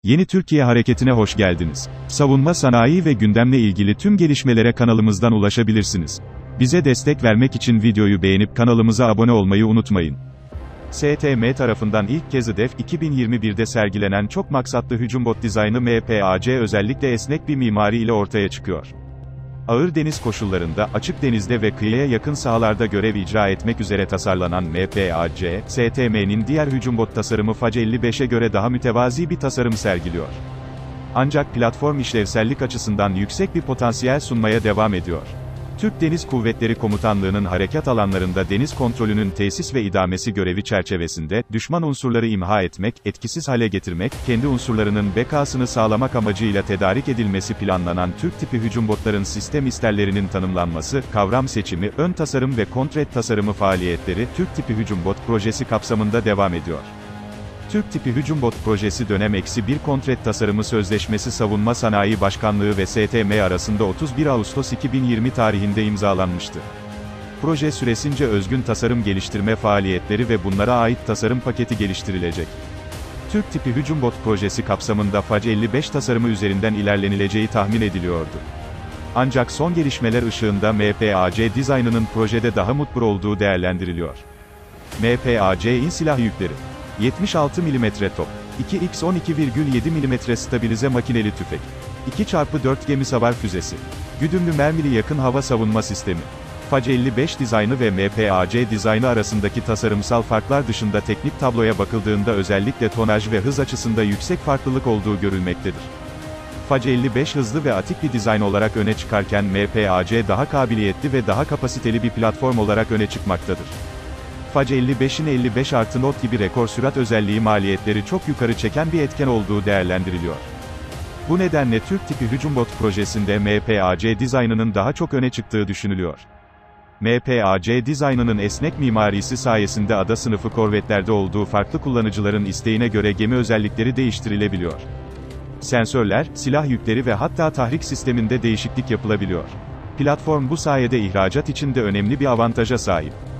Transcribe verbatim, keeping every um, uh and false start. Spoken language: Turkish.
Yeni Türkiye Hareketi'ne hoş geldiniz. Savunma sanayi ve gündemle ilgili tüm gelişmelere kanalımızdan ulaşabilirsiniz. Bize destek vermek için videoyu beğenip kanalımıza abone olmayı unutmayın. S T M tarafından ilk kez hedef iki bin yirmi birde sergilenen çok maksatlı hücum bot dizaynı M P A C özellikle esnek bir mimari ile ortaya çıkıyor. Ağır deniz koşullarında, açık denizde ve kıyıya yakın sahalarda görev icra etmek üzere tasarlanan M P A C, S T M'nin diğer hücum bot tasarımı F A C elli beşe göre daha mütevazi bir tasarım sergiliyor. Ancak platform işlevsellik açısından yüksek bir potansiyel sunmaya devam ediyor. Türk Deniz Kuvvetleri Komutanlığı'nın harekat alanlarında deniz kontrolünün tesis ve idamesi görevi çerçevesinde, düşman unsurları imha etmek, etkisiz hale getirmek, kendi unsurlarının bekasını sağlamak amacıyla tedarik edilmesi planlanan Türk tipi hücum botların sistem isterlerinin tanımlanması, kavram seçimi, ön tasarım ve kontrat tasarımı faaliyetleri, Türk tipi hücum bot projesi kapsamında devam ediyor. Türk tipi hücum bot projesi dönem eksi bir kontrat tasarımı sözleşmesi Savunma Sanayi Başkanlığı ve S T M arasında otuz bir Ağustos iki bin yirmi tarihinde imzalanmıştı. Proje süresince özgün tasarım geliştirme faaliyetleri ve bunlara ait tasarım paketi geliştirilecek. Türk tipi hücum bot projesi kapsamında F A C elli beş tasarımı üzerinden ilerlenileceği tahmin ediliyordu. Ancak son gelişmeler ışığında M P A C dizaynının projede daha mutlu olduğu değerlendiriliyor. M P A C'in silah yükleri: yetmiş altı milimetre top, iki X on iki virgül yedi milimetre stabilize makineli tüfek, iki çarpı dört gemi savar füzesi, güdümlü mermili yakın hava savunma sistemi. F A C elli beş dizaynı ve M P A C dizaynı arasındaki tasarımsal farklar dışında teknik tabloya bakıldığında özellikle tonaj ve hız açısında yüksek farklılık olduğu görülmektedir. F A C elli beş hızlı ve atik bir dizayn olarak öne çıkarken M P A C daha kabiliyetli ve daha kapasiteli bir platform olarak öne çıkmaktadır. F A C elli beşin elli beş artı not gibi rekor sürat özelliği maliyetleri çok yukarı çeken bir etken olduğu değerlendiriliyor. Bu nedenle Türk tipi hücum bot projesinde M P A C dizaynının daha çok öne çıktığı düşünülüyor. M P A C dizaynının esnek mimarisi sayesinde ada sınıfı korvetlerde olduğu farklı kullanıcıların isteğine göre gemi özellikleri değiştirilebiliyor. Sensörler, silah yükleri ve hatta tahrik sisteminde değişiklik yapılabiliyor. Platform bu sayede ihracat için de önemli bir avantaja sahip.